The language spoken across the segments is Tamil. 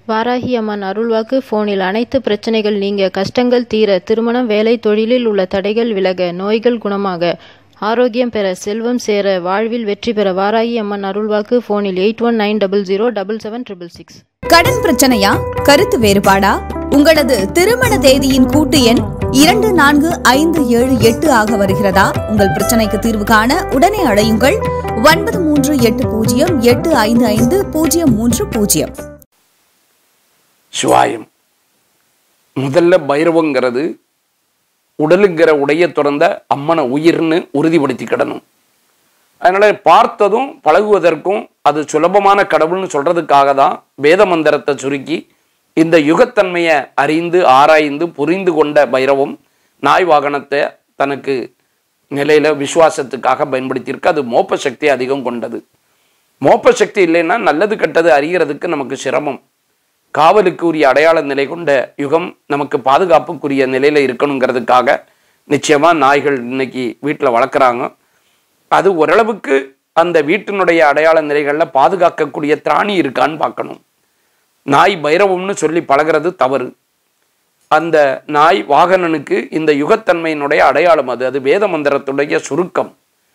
வாராகி அம்மன் அருள்வாக்கு போனில் அனைத்து பிரச்சனைகள் நீங்க, கஷ்டங்கள் தீர, திருமணம், வேலை, தொழிலில் உள்ள தடைகள் விலக, நோய்கள் குணமாக, ஆரோக்கியம் பெற, செல்வம் சேர, வாழ்வில் வெற்றி பெற. வாராகி அம்மன் அருள்வாக்கு போனில் 8190077666. கடன் பிரச்சனையா? கருத்து வேறுபாடா? உங்களது திருமண தேதியின் கூட்டு எண் 24578 ஆக வருகிறதா? உங்கள் பிரச்சனைக்கு தீர்வு காண உடனே அழையுங்கள் 9380855030. சிவாயம். முதல்ல பைரவங்கிறது உடலுங்கிற உடைய துறந்த அம்மனை உயிர்னு உறுதிப்படுத்திக்கிடணும். அதனால பார்த்ததும் பழகுவதற்கும் அது சுலபமான கடவுள்னு சொல்றதுக்காக தான் வேத மந்திரத்தை சுருக்கி இந்த யுகத்தன்மையை அறிந்து ஆராய்ந்து புரிந்து கொண்ட பைரவம் நாய் வாகனத்தை தனக்கு நிலையில விசுவாசத்துக்காக பயன்படுத்தியிருக்கு. அது மோப்ப சக்தி அதிகம் கொண்டது. மோப்ப சக்தி இல்லைன்னா நல்லது கெட்டது அறிகிறதுக்கு நமக்கு சிரமம். காவலுக்கு உரிய அடையாள நிலை கொண்ட யுகம் நமக்கு பாதுகாப்புக்குரிய நிலையில இருக்கணுங்கிறதுக்காக நிச்சயமா நாய்கள் இன்னைக்கு வீட்டில் வளர்க்குறாங்க. அது ஓரளவுக்கு அந்த வீட்டினுடைய அடையாள நிலைகளில் பாதுகாக்கக்கூடிய திராணி இருக்கான்னு பார்க்கணும். நாய் பைரவம்னு சொல்லி பழகிறது தவறு. அந்த நாய் வாகனனுக்கு இந்த யுகத்தன்மையினுடைய அடையாளம். அது வேத மந்திரத்துடைய சுருக்கம்.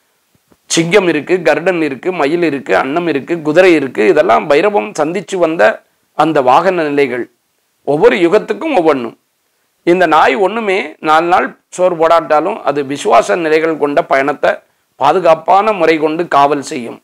சிங்கம் இருக்கு, கருடன் இருக்கு, மயில் இருக்கு, அன்னம் இருக்கு, குதிரை இருக்கு. இதெல்லாம் பைரவம் சந்திச்சு வந்த அந்த வாகன நிலைகள். ஒவ்வொரு யுகத்துக்கும் ஒவ்வொன்றும். இந்த நாய் ஒண்ணுமே 4 நாள் சோறு போடாட்டாலும் அது விசுவாச நிலைகள் கொண்ட பயணத்தை பாதுகாப்பான முறை கொண்டு காவல் செய்யும்.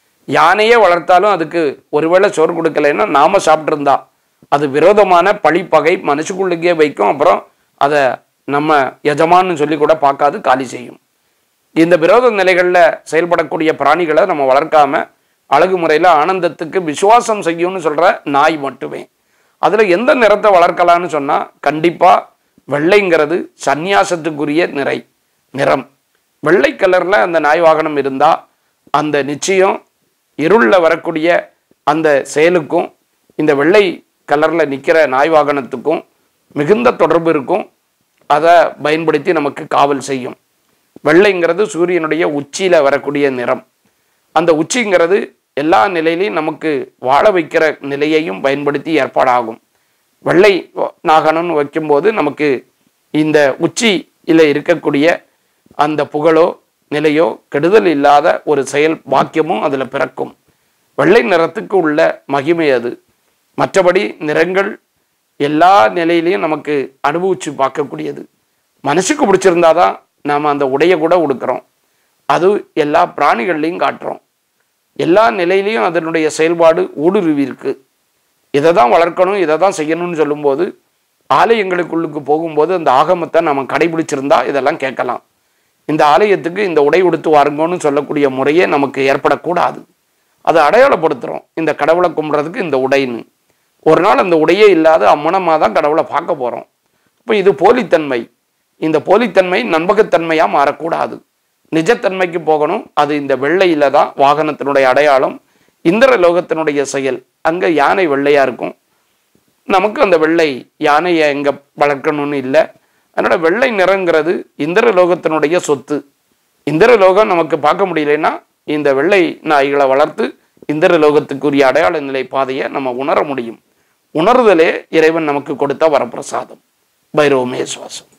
யானையே வளர்த்தாலும் அதுக்கு ஒருவேளை சோறு கொடுக்கலைன்னா நாம சாப்பிட்ருந்தா அது விரோதமான பழிப்பகை மனசுக்குள்ளுக்கே வைக்கும். அப்புறம் அதை நம்ம எஜமான்னு சொல்லி கூட பார்க்காது, காலி செய்யும். இந்த விரோத நிலைகளில் செயல்படக்கூடிய பிராணிகளை நம்ம வளர்க்காம அழகு முறையில் ஆனந்தத்துக்கு விசுவாசம் செய்யும்னு சொல்ற நாய் மட்டுமே. அதுல எந்த நிறத்தை வளர்க்கலான்னு சொன்னா கண்டிப்பா வெள்ளைங்கிறது சந்நியாசத்துக்குரிய நிறம். வெள்ளை கலர்ல அந்த நாய் வாகனம் இருந்தா அந்த நிச்சயம் இருள்ல வரக்கூடிய அந்த செயலுக்கும் இந்த வெள்ளை கலர்ல நிக்கிற நாய் வாகனத்துக்கும் மிகுந்த தொடர்பு இருக்கும். அதை பயன்படுத்தி நமக்கு காவல் செய்யும். வெள்ளைங்கிறது சூரியனுடைய உச்சியில வரக்கூடிய நிறம். அந்த உச்சிங்கிறது எல்லா நிலையிலையும் நமக்கு வாழ வைக்கிற நிலையையும் பயன்படுத்தி ஏற்பாடாகும். வெள்ளை நாகனம்னு வைக்கும்போது நமக்கு இந்த உச்சியில இருக்கக்கூடிய அந்த புகழோ நிலையோ கெடுதல் இல்லாத ஒரு செயல் பாக்கியமும் அதுல பிறக்கும். வெள்ளை நிறத்துக்கு உள்ள மகிமை அது. மற்றபடி நிறங்கள் எல்லா நிலையிலையும் நமக்கு அனுபவிச்சு பார்க்கக்கூடியது. மனசுக்கு பிடிச்சிருந்தாதான் நாம் அந்த உடைய கூட உடுக்கிறோம். அது எல்லா பிராணிகள்லையும் காட்டுறோம். எல்லா நிலையிலையும் அதனுடைய செயல்பாடு ஊடுருவி இருக்கு. இதை தான் வளர்க்கணும், இதை தான் செய்யணும்னு சொல்லும்போது ஆலயங்களுக்குள்ளுக்கு போகும்போது அந்த ஆகமத்தை நம்ம கடைபிடிச்சிருந்தா இதெல்லாம் கேட்கலாம். இந்த ஆலயத்துக்கு இந்த உடை உடுத்து வாருங்கன்னு சொல்லக்கூடிய முறையே நமக்கு ஏற்படக்கூடாது. அதை அடையாளப்படுத்துகிறோம். இந்த கடவுளை கும்பிட்றதுக்கு இந்த உடைன்னு. ஒரு நாள் அந்த உடையே இல்லாத அம்மனமாக தான் கடவுளை பார்க்க போகிறோம். இப்போ இது போலித்தன்மை. இந்த போலித்தன்மை நம்பகத்தன்மையாக மாறக்கூடாது. நிஜத்தன்மைக்கு போகணும். அது இந்த வெள்ளையில தான் வாகனத்தினுடைய அடையாளம். இந்திர லோகத்தினுடைய செயல். அங்க யானை வெள்ளையா இருக்கும். நமக்கு அந்த வெள்ளை யானையை எங்க வளர்க்கணும்னு இல்லை. அதனால வெள்ளை நிறங்கிறது இந்திர லோகத்தினுடைய சொத்து. இந்திர லோகம் நமக்கு பார்க்க முடியலன்னா இந்த வெள்ளை நாய்களை வளர்த்து இந்திர லோகத்துக்குரிய அடையாள நிலை பாதையை நம்ம உணர முடியும். உணர்தலே இறைவன் நமக்கு கொடுத்த வரப்பிரசாதம். பைரவமே சுவாசம்.